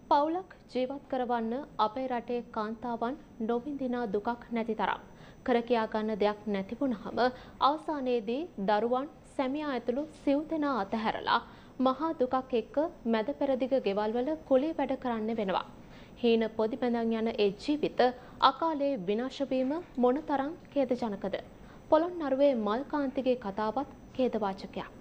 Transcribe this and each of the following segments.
පවුලක් ජීවත් කරවන්න අපේ රටේ කාන්තාවන් නොවිඳින දුකක් නැති තරම් කර කියා ගන්න දෙයක් නැති වුණාම අවසානයේදී දරුවන් සැමියා ඇතුළු සිව් දෙනා අතහැරලා මහා දුකක් එක්ක මැද පෙරදිග ගෙවල් වල කුලී වැඩ කරන්න වෙනවා. හීන පොදි බැඳන් යන ඒ ජීවිත අකාලේ විනාශ වීම මොනතරම් ඛේදජනකද? පොළොන්නරුවේ මල්කාන්තිගේ කතාවත් ඛේදවාචකයක්.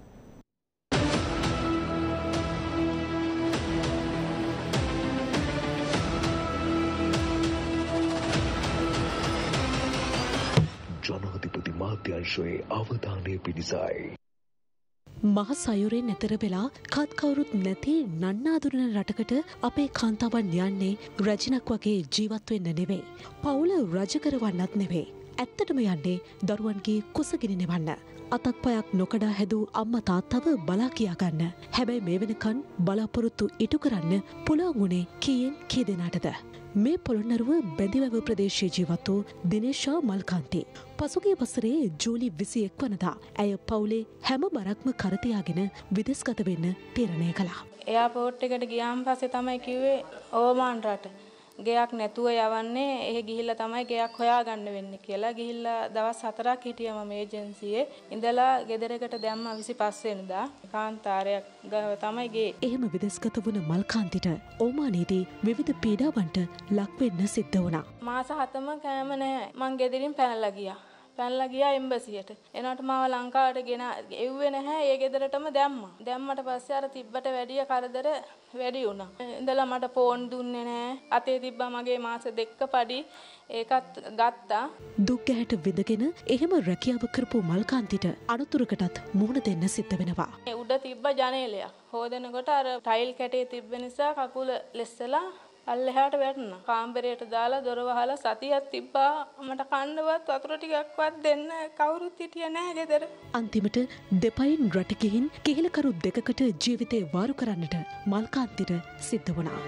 ජනාධිපති මාධ්‍යංශයේ අවධානය පිණිසයි. මහ සයුරෙන් එතර වෙලා කත් කවුරුත් නැති නන්නාදුරන රටකට අපේ කාන්තාවන් යන්නේ රජිනක් වගේ ජීවත් වෙන්න නෙවෙයි. පවුල රජ කරවන්නත් නෙවෙයි. ඇත්තටම යන්නේ දරුවන්ගේ කුසගිනි නෙවන්න. අතක් පයක් නොකඩා හැදූ අම්මා තාත්තව බලා කියා ගන්න. හැබැයි මේ වෙනකන් බලාපොරොත්තු ඉටු කරන්න පුළුවන් උනේ කීයෙන් කී දෙනාටද? මේ පොළොන්නරුව බැඳිවැව ප්‍රදේශයේ ජීවත් වූ දිනේෂා මල්කාන්ති පසුගිය වසරේ ජූලි 21 වනදා ඇය පවුලේ හැම බරක්ම කරතියාගෙන විදෙස්ගත වෙන්න තීරණය කළා. එයාපෝට් එකට ගියාන් පස්සේ තමයි කිව්වේ ඕමාන් රට ගෙයක් නැතුව යවන්නේ එහෙ ගිහිල්ලා තමයි ගෙයක් හොයාගන්න වෙන්නේ කියලා. ගිහිල්ලා දවස් 4ක් හිටියම මේ ඒජන්සියේ ඉඳලා ගෙදරකට දැම්මා 25 වෙනිදා කාන්තාරයක් ගාව තමයි ගේ. එහෙම විදෙස්ගත වුණ මල්කාන්තිට ඕමානයේදී විවිධ පීඩාවන්ට ලක් වෙන්න සිද්ධ වුණා. මාස 7ම කෑම නැහැ. මං ගෙදරින් පැනලා ගියා. පැනලා ගියා එම්බසියට. එනකොට මාව ලංකාවට ගෙන එව්වේ නැහැ. ඒ ගෙදරටම දැම්මා. දැම්මට පස්සේ අර තිබ්බට වැඩිය කරදර වැඩි වුණා. ඉඳලා මට ෆෝන් දුන්නේ නැහැ. අතේ තිබ්බා මගේ මාස 2ක පඩි. ඒකත් ගත්තා. දුක් ගැහැට විඳගෙන එහෙම රැකියාව කරපු මල්කාන්තිට අනුතුරකටත් මුහුණ දෙන්න සිද්ධ වෙනවා. උඩ තිබ්බ ජනේලයක්. හොදනකොට අර ටයිල් කැටේ තිබ්බ නිසා කකුල ලෙස්සලා අල්ලෙහාට වැටුණා. කාමරයට දාලා දොර වහලා සතියක් තිබ්බා. මට කන්නවත් වතුර ටිකක්වත් දෙන්න කවුරුත් හිටියේ නැහැ ගෙදර. අන්තිමට දෙපයින් රට ගිහින් කිහිලකරු දෙකකට ජීවිතේ වාරු කරන්නට මල්කාන්තිට සිද්ධ වුණා.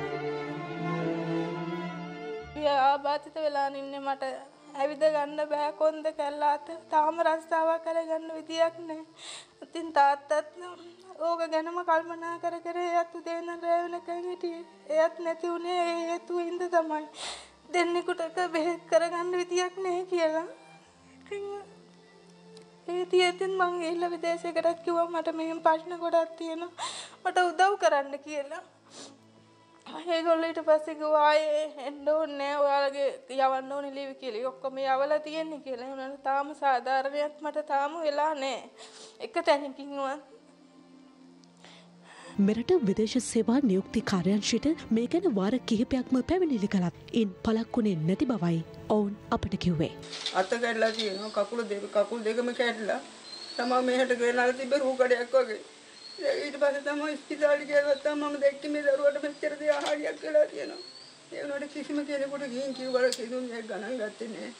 ආබාධිත වෙලා ඉන්නේ මට ඇවිද ගන්න බෑ කොන්ද කැල්ලාත. තාම රස්තාවක් කරගන්න විදියක් නැහැ. ඉතින් තාත්තත් ඕක ගැනම කල්පනා කර කර එයත් උදේ ඉඳන් රැ වෙනකන් හිටියේ. එයත් නැති උනේ ඒ හේතුව ඉඳ තමයි. දෙන්නෙකුට බෙහෙත් කරගන්න විදියක් නැහැ කියලා. ඒ තියතින් මං ගිහිල්ලා විදේශයකටත් කිව්වා මට මෙහෙම ප්‍රශ්න ගොඩක් තියෙනවා. මට උදව් කරන්න කියලා. ඒගොල්ලෝ ඊට පස්සේ කිව්වා ආයේ එන්න ඕනේ නැහැ. ඔයාලගේ යවන්න ඕනේ ලීව් කියලා. ඔක්කොම යවලා තියෙන්නේ කියලා. ඒ උනට තාම සාධාරණයක් මට තාම වෙලා නැහැ. එක තැනකින්වත් මෙරට විදේශ සේවා නියුක්ති කාර්යාංශයට මේ ගැන වාර කිහිපයක්ම පැමිණිලි කළත් ඉන් පළක් වුණේ නැති බවයි ඔවුන් අපට කිව්වේ. අත කැඩලා තියෙනවා කකුල් දෙකම කැඩලා තමයි මෙහෙට ගෙනල්ලා තිබ්බ රූකඩයක් වගේ. ඊට පස්සේ තමයි ස්පිතාලෙ ගියවත් මම දැක්කේ මේ දරුවට මෙච්චර දේ ආහාරයක් වෙලා තියෙනවා. ඒ උනට කිසිම කෙනෙකුට ගිහින් කිව්වල කිදුම් එක ගණන් ගත්තේ නෑ.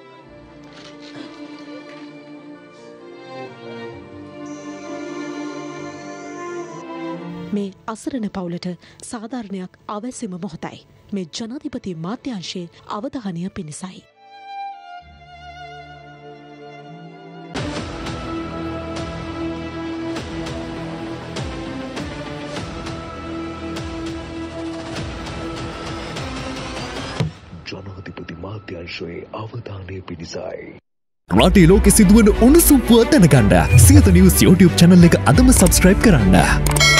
මේ අසරණ පවුලට සාධාරණයක් අවැසිම මොහොතයි. මේ ජනාධිපති මාධ්‍යංශයේ අවධානය පිණිසයි. ජනාධිපති මාධ්‍යංශයේ අවධානය පිණිසයි. රටේ ලෝකෙ සිදුවන උණුසුම් පුවත් දැනගන්න සියත නිවුස් YouTube channel එක අදම subscribe කරන්න.